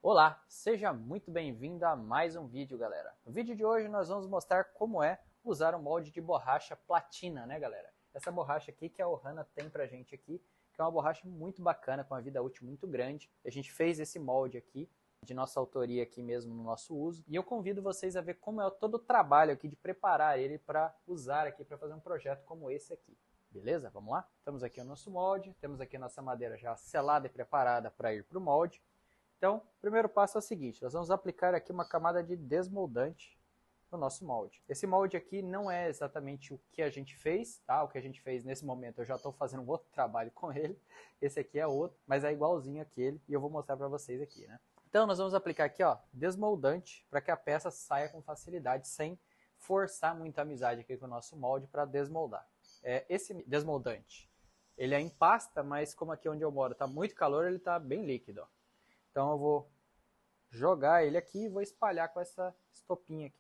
Olá, seja muito bem-vindo a mais um vídeo, galera. No vídeo de hoje nós vamos mostrar como é usar um molde de borracha platina, né, galera? Essa borracha aqui que a Ohana tem pra gente aqui, que é uma borracha muito bacana, com uma vida útil muito grande. A gente fez esse molde aqui, de nossa autoria aqui mesmo no nosso uso, e eu convido vocês a ver como é todo o trabalho aqui de preparar ele para usar aqui, para fazer um projeto como esse aqui. Beleza? Vamos lá? Temos aqui o nosso molde, temos aqui a nossa madeira já selada e preparada para ir para o molde. Então, o primeiro passo é o seguinte, nós vamos aplicar aqui uma camada de desmoldante no nosso molde. Esse molde aqui não é exatamente o que a gente fez, tá? O que a gente fez nesse momento eu já estou fazendo um outro trabalho com ele. Esse aqui é outro, mas é igualzinho aquele e eu vou mostrar para vocês aqui, né? Então, nós vamos aplicar aqui, ó, desmoldante para que a peça saia com facilidade, sem forçar muita amizade aqui com o nosso molde para desmoldar. Esse desmoldante, ele é em pasta, mas como aqui onde eu moro está muito calor, ele está bem líquido, ó. Então eu vou jogar ele aqui e vou espalhar com essa estopinha aqui.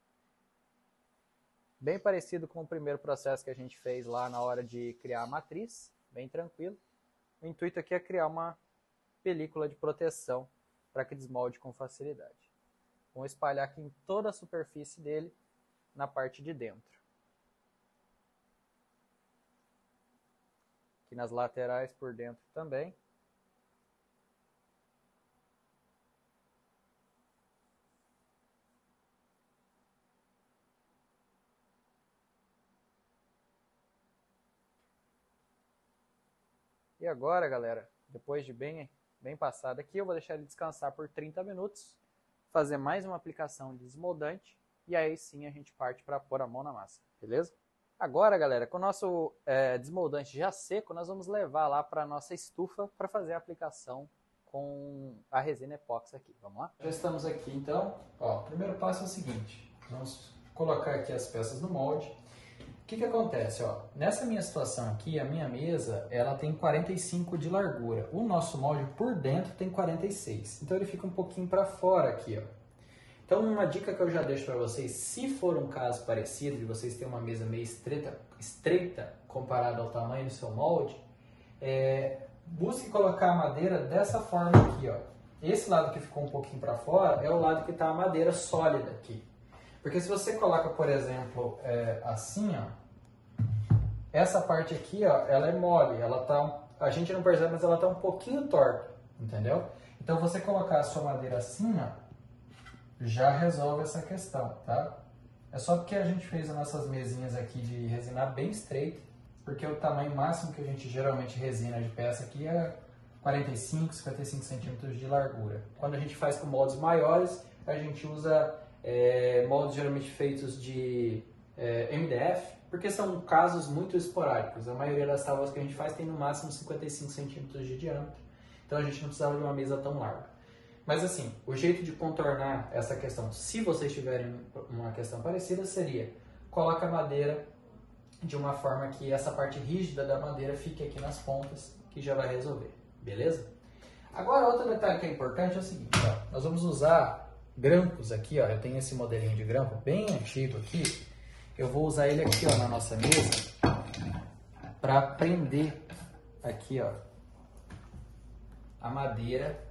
Bem parecido com o primeiro processo que a gente fez lá na hora de criar a matriz, bem tranquilo. O intuito aqui é criar uma película de proteção para que desmolde com facilidade. Vou espalhar aqui em toda a superfície dele, na parte de dentro. Aqui nas laterais por dentro também. E agora, galera, depois de bem passado aqui, eu vou deixar ele descansar por 30 minutos, fazer mais uma aplicação de desmoldante, e aí sim a gente parte para pôr a mão na massa, beleza? Agora, galera, com o nosso desmoldante já seco, nós vamos levar lá para a nossa estufa para fazer a aplicação com a resina epóxi aqui. Vamos lá? Já estamos aqui, então. Ó, o primeiro passo é o seguinte, vamos colocar aqui as peças no molde. O que acontece? Ó, nessa minha situação aqui, a minha mesa ela tem 45 de largura. O nosso molde por dentro tem 46. Então ele fica um pouquinho para fora aqui. Ó. Então uma dica que eu já deixo para vocês, se for um caso parecido, de vocês terem uma mesa meio estreita comparado ao tamanho do seu molde, busque colocar a madeira dessa forma aqui. Ó. Esse lado que ficou um pouquinho para fora é o lado que está a madeira sólida aqui. Porque se você coloca, por exemplo, assim, ó, essa parte aqui, ó, ela é mole, ela tá, a gente não percebe, mas ela está um pouquinho torta, entendeu? Então você colocar a sua madeira assim, ó, já resolve essa questão, tá? É só porque a gente fez as nossas mesinhas aqui de resinar bem estreito, porque o tamanho máximo que a gente geralmente resina de peça aqui é 45, 55 centímetros de largura. Quando a gente faz com moldes maiores, a gente usa moldes geralmente feitos de MDF, porque são casos muito esporádicos. A maioria das tábuas que a gente faz tem no máximo 55 centímetros de diâmetro, então a gente não precisava de uma mesa tão larga. Mas assim, o jeito de contornar essa questão, se vocês tiverem uma questão parecida, seria coloca a madeira de uma forma que essa parte rígida da madeira fique aqui nas pontas, que já vai resolver, beleza? Agora, outro detalhe que é importante é o seguinte, ó, nós vamos usar grampos aqui, ó, eu tenho esse modelinho de grampo bem antigo aqui, eu vou usar ele aqui, ó, na nossa mesa para prender aqui, ó, a madeira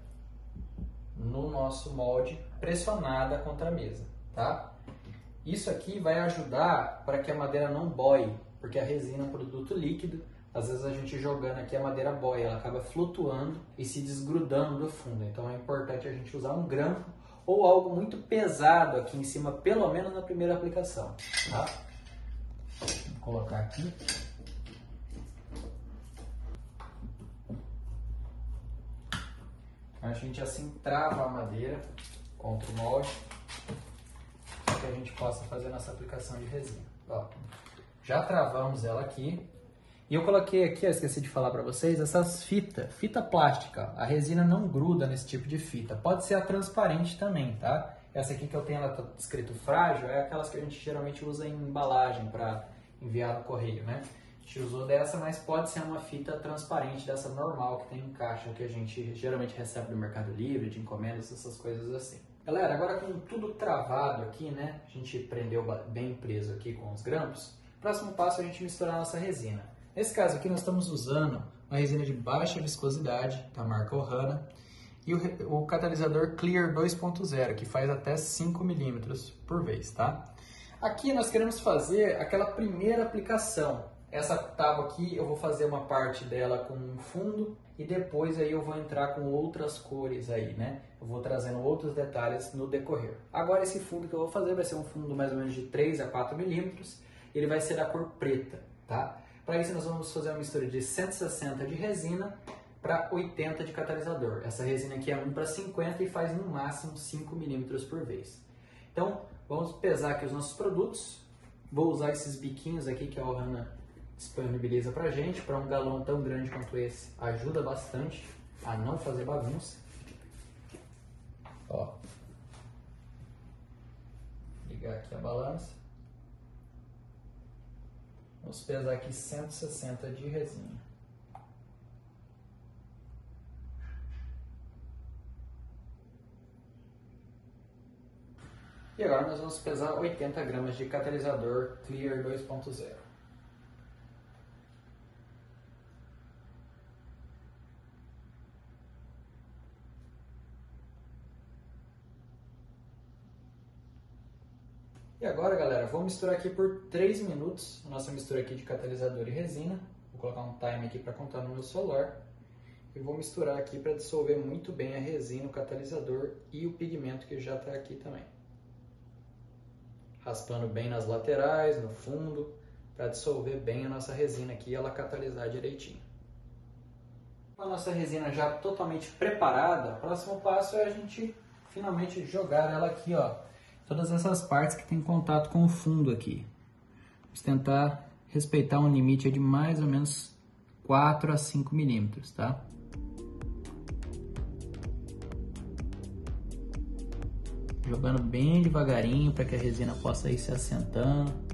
no nosso molde pressionada contra a mesa, tá? Isso aqui vai ajudar para que a madeira não boie, porque a resina é um produto líquido, às vezes a gente jogando aqui a madeira boia, ela acaba flutuando e se desgrudando do fundo, então é importante a gente usar um grampo ou algo muito pesado aqui em cima, pelo menos na primeira aplicação, tá? Vou colocar aqui. A gente assim trava a madeira contra o molde, para que a gente possa fazer nossa aplicação de resina. Ó, já travamos ela aqui. E eu coloquei aqui, eu esqueci de falar para vocês, essas fita plástica. A resina não gruda nesse tipo de fita. Pode ser a transparente também, tá? Essa aqui que eu tenho, ela tá escrito frágil, é aquelas que a gente geralmente usa em embalagem para enviar no correio, né? A gente usou dessa, mas pode ser uma fita transparente dessa normal que tem em caixa, que a gente geralmente recebe do Mercado Livre, de encomendas, essas coisas assim. Galera, agora com tudo travado aqui, né? A gente prendeu bem preso aqui com os grampos. Próximo passo é a gente misturar a nossa resina. Nesse caso aqui nós estamos usando uma resina de baixa viscosidade, da marca Ohana, e o catalisador Clear 2.0, que faz até 5 milímetros por vez, tá? Aqui nós queremos fazer aquela primeira aplicação. Essa tábua aqui eu vou fazer uma parte dela com um fundo e depois aí eu vou entrar com outras cores aí, né? Eu vou trazendo outros detalhes no decorrer. Agora esse fundo que eu vou fazer vai ser um fundo mais ou menos de 3 a 4 milímetros. Ele vai ser da cor preta, tá? Para isso nós vamos fazer uma mistura de 160 de resina para 80 de catalisador. Essa resina aqui é 1:50 e faz no máximo 5 milímetros por vez. Então vamos pesar aqui os nossos produtos. Vou usar esses biquinhos aqui que a Ohana disponibiliza pra gente, para um galão tão grande quanto esse, ajuda bastante a não fazer bagunça. Ó, ligar aqui a balança. Vamos pesar aqui 160 de resina. E agora nós vamos pesar 80 gramas de catalisador Clear 2.0. E agora, galera, vou misturar aqui por 3 minutos a nossa mistura aqui de catalisador e resina. Vou colocar um timer aqui para contar no meu celular. E vou misturar aqui para dissolver muito bem a resina, o catalisador e o pigmento que já está aqui também. Raspando bem nas laterais, no fundo, para dissolver bem a nossa resina aqui e ela catalisar direitinho. Com a nossa resina já totalmente preparada, o próximo passo é a gente finalmente jogar ela aqui, ó. Todas essas partes que tem contato com o fundo aqui. Vamos tentar respeitar um limite de mais ou menos 4 a 5 milímetros, tá? Jogando bem devagarinho para que a resina possa ir se assentando.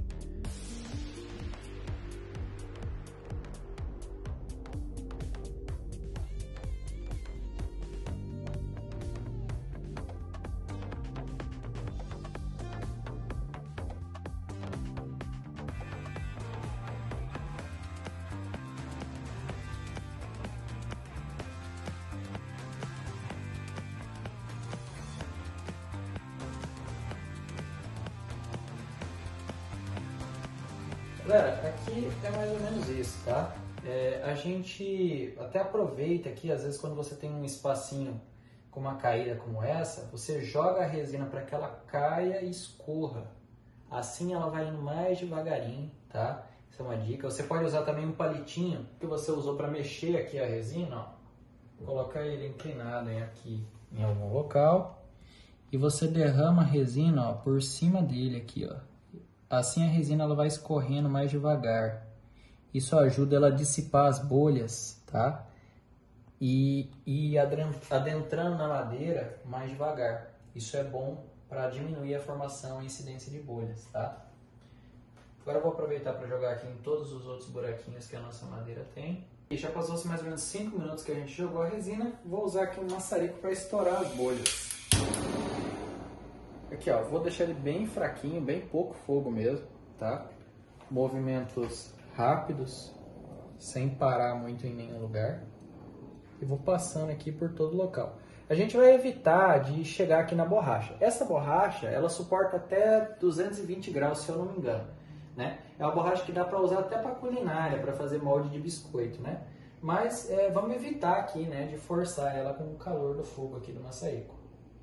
Galera, aqui é mais ou menos isso, tá? A gente até aproveita aqui, às vezes quando você tem um espacinho com uma caída como essa, você joga a resina para que ela caia e escorra. Assim ela vai indo mais devagarinho, tá? Essa é uma dica. Você pode usar também um palitinho que você usou para mexer aqui a resina, ó. Colocar ele inclinado aqui em algum local e você derrama a resina, ó, por cima dele aqui, ó. Assim a resina ela vai escorrendo mais devagar. Isso ajuda ela a dissipar as bolhas, tá? E adentrando na madeira mais devagar. Isso é bom para diminuir a formação e incidência de bolhas, tá? Agora eu vou aproveitar para jogar aqui em todos os outros buraquinhos que a nossa madeira tem. E já passou-se mais ou menos 5 minutos que a gente jogou a resina. Vou usar aqui um maçarico para estourar as bolhas. Aqui, ó, vou deixar ele bem fraquinho, bem pouco fogo mesmo, tá? Movimentos rápidos, sem parar muito em nenhum lugar. E vou passando aqui por todo o local. A gente vai evitar de chegar aqui na borracha. Essa borracha, ela suporta até 220 graus, se eu não me engano, né? É uma borracha que dá para usar até para culinária, para fazer molde de biscoito, né? Mas vamos evitar aqui, né, de forçar ela com o calor do fogo aqui do maçarico.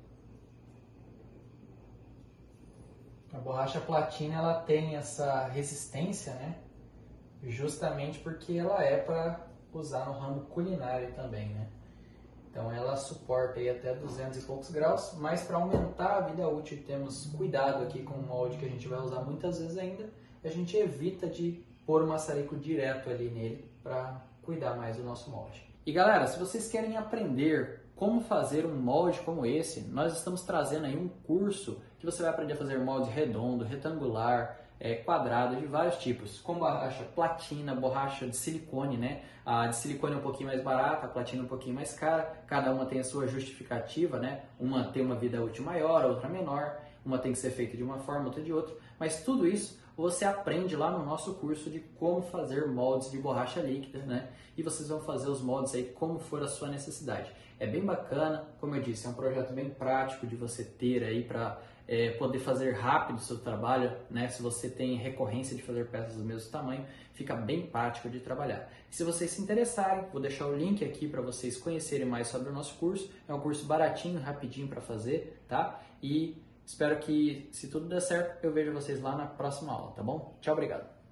A borracha platina ela tem essa resistência, né? Justamente porque ela é para usar no ramo culinário também, né? Então ela suporta aí até 200 e poucos graus, mas para aumentar a vida útil temos cuidado aqui com o molde que a gente vai usar muitas vezes ainda, a gente evita de pôr o maçarico direto ali nele para cuidar mais do nosso molde. E galera, se vocês querem aprender como fazer um molde como esse, nós estamos trazendo aí um curso que você vai aprender a fazer molde redondo, retangular, quadrado, de vários tipos, como borracha platina, borracha de silicone, né? A de silicone é um pouquinho mais barata, a platina é um pouquinho mais cara, cada uma tem a sua justificativa, né? Uma tem uma vida útil maior, a outra menor, uma tem que ser feita de uma forma, outra de outra, mas tudo isso você aprende lá no nosso curso de como fazer moldes de borracha líquida, né? E vocês vão fazer os moldes aí como for a sua necessidade. É bem bacana, como eu disse, é um projeto bem prático de você ter aí para poder fazer rápido o seu trabalho, né? Se você tem recorrência de fazer peças do mesmo tamanho, fica bem prático de trabalhar. E se vocês se interessarem, vou deixar o link aqui para vocês conhecerem mais sobre o nosso curso. É um curso baratinho, rapidinho para fazer, tá? E espero que, se tudo der certo, eu vejo vocês lá na próxima aula, tá bom? Tchau, obrigado!